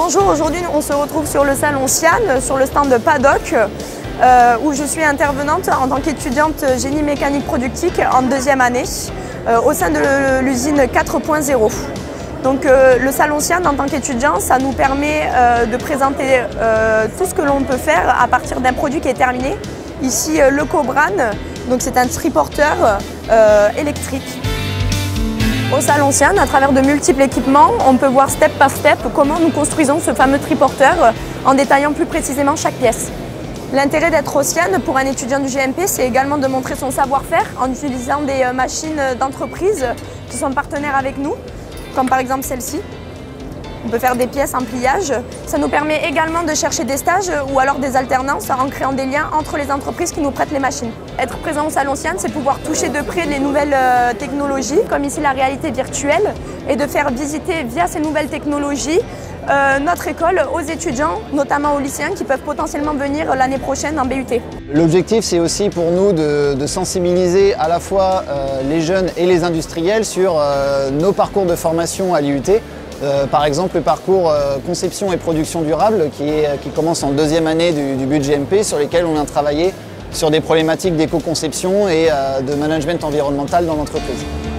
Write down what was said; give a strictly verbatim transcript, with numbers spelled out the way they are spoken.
Bonjour, aujourd'hui on se retrouve sur le salon Sian, sur le stand de Paddock, euh, où je suis intervenante en tant qu'étudiante génie mécanique productique en deuxième année, euh, au sein de l'usine quatre point zéro. Donc euh, le salon Sian en tant qu'étudiant, ça nous permet euh, de présenter euh, tout ce que l'on peut faire à partir d'un produit qui est terminé. Ici euh, le Cobran, donc c'est un triporteur euh, électrique. Au salon Sian, à travers de multiples équipements, on peut voir step par step comment nous construisons ce fameux triporteur en détaillant plus précisément chaque pièce. L'intérêt d'être au Sian pour un étudiant du G M P, c'est également de montrer son savoir-faire en utilisant des machines d'entreprise qui sont partenaires avec nous, comme par exemple celle-ci. On peut faire des pièces en pliage. Ça nous permet également de chercher des stages ou alors des alternances en créant des liens entre les entreprises qui nous prêtent les machines. Être présent au salon Sian, c'est pouvoir toucher de près les nouvelles technologies, comme ici la réalité virtuelle, et de faire visiter via ces nouvelles technologies euh, notre école aux étudiants, notamment aux lycéens qui peuvent potentiellement venir l'année prochaine en B U T. L'objectif, c'est aussi pour nous de, de sensibiliser à la fois euh, les jeunes et les industriels sur euh, nos parcours de formation à l'I U T. Euh, par exemple, le parcours euh, conception et production durable qui, est, qui commence en deuxième année du, du budget M P, sur lesquels on vient travailler sur des problématiques d'éco-conception et euh, de management environnemental dans l'entreprise.